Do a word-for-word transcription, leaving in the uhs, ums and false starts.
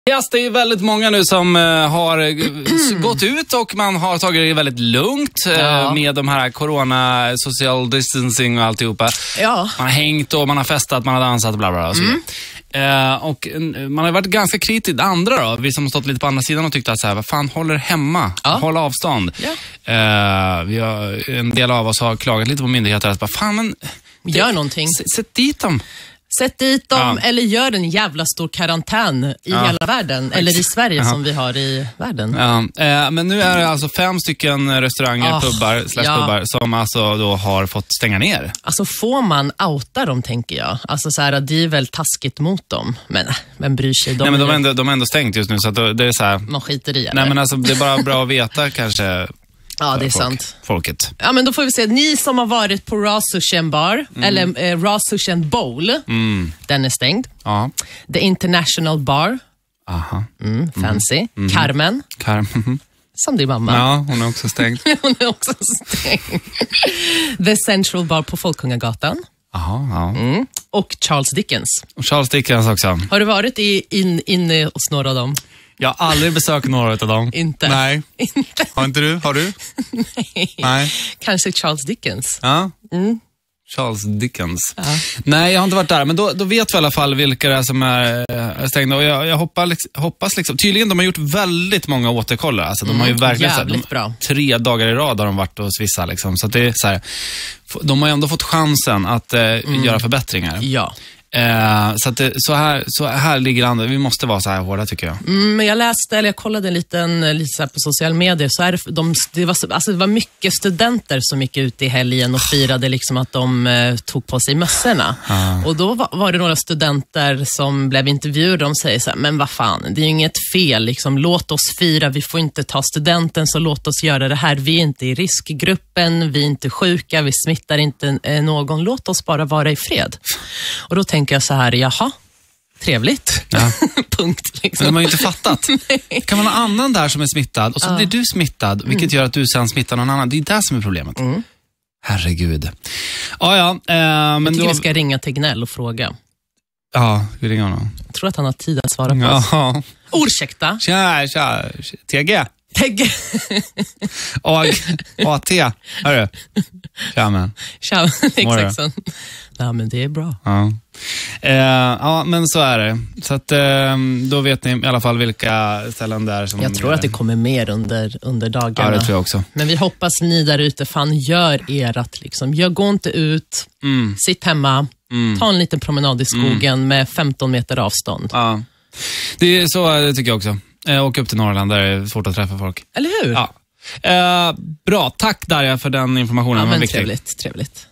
Yes, det är väldigt många nu som uh, har uh, gått ut och man har tagit det väldigt lugnt uh, ja. med de här corona, social distancing och alltihopa. Ja. Man har hängt och man har festat, man har dansat och bla bla bla och så mm. Uh, och uh, man har varit ganska kritisk. Andra då, vi som har stått lite på andra sidan och tyckt att så här, vad fan, håller hemma, ja. håll avstånd. Ja. Uh, vi har, en del av oss har klagat lite på myndigheter att bara, fan men gör det, någonting. S- sätt dit dem. Sätt dit dem ja. eller gör en jävla stor karantän i ja. hela världen. Eller i Sverige ja. som vi har i världen. Ja. Eh, men nu är det alltså fem stycken restauranger, oh, pubbar, slash ja. pubbar som alltså då har fått stänga ner. Alltså får man outa dem, tänker jag. Alltså så här, det är väl taskigt mot dem. Men vem bryr sig? De nej, men de är är ändå, de är ändå stängt just nu så att det är så här. Man skiter i. Eller? Nej, men alltså det är bara bra att veta kanske. Ja, det är folk, sant. Folket. Ja, men då får vi se. Ni som har varit på Raw Sushi and Bar, mm. eller eh, Raw Sushi and Bowl, mm. den är stängd. Ja. The International Bar. Aha. Mm, fancy. Mm. Carmen. Carmen. Som din mamma. Ja, hon är också stängd. hon är också stängd. The Central Bar på Folkungagatan. Aha, ja. Mm. Och Charles Dickens. Och Charles Dickens också. Har du varit i, in, inne hos några av dem? Jag har aldrig besökt några av dem. Inte? Nej. Inte. Har inte du? Har du? Nej. Nej. Kanske Charles Dickens. Ja. Mm. Charles Dickens. Ja. Nej, jag har inte varit där. Men då, då vet vi i alla fall vilka det är som är, är stängda. Och jag, jag hoppas, hoppas liksom. Tydligen, de har gjort väldigt många återkollar. Alltså, de har ju verkligen jävligt de, bra. Tre dagar i rad har de varit hos vissa. Liksom. Så att det är så här, de har ändå fått chansen att eh, mm. göra förbättringar. Ja. Eh, så att det, så, här, så här ligger andra. Vi måste vara så här hårda, tycker jag. Mm, men jag läste, eller jag kollade en liten, lite så här på sociala medier, så är det, de, det, var, alltså det var mycket studenter som gick ut i helgen och firade liksom att de eh, tog på sig mössorna. Ah. Och då var, var det några studenter som blev intervjuade. De säger så här, men vad fan, det är ju inget fel liksom, låt oss fira, vi får inte ta studenten, så låt oss göra det här. Vi är inte i riskgruppen, vi är inte sjuka, vi smittar inte eh, någon, låt oss bara vara i fred. Och då tänker jag så här, jaha, trevligt. Ja. Punkt. Liksom. Men de har ju inte fattat. Kan man ha någon annan där som är smittad och så ja. blir du smittad, vilket mm. gör att du sen smittar någon annan. Det är det som är problemet. Mm. Herregud. Ja, ja. Eh, men jag tycker då... vi ska ringa Tegnell och fråga. Ja, vi ringer honom. Jag tror att han har tid att svara på ja. oss. Ursäkta. Tja, tja. T G. T G. A T. Hörru. Tja, men. Tja, exakt så. Ja, men det är bra. Ja. Eh, ja, men så är det. Så att eh, då vet ni i alla fall vilka ställen där som... Jag tror att det kommer mer under, under dagarna. Ja, det tror jag också. Men vi hoppas ni där ute, fan, gör erat liksom. Jag går inte ut, mm. sitt hemma, mm. ta en liten promenad i skogen mm. med femton meter avstånd. Ja, det är så det tycker jag också. Eh, åka upp till Norrland, där det är svårt att träffa folk. Eller hur? Ja. Eh, bra, tack Darja för den informationen. Ja, men viktig. trevligt, trevligt.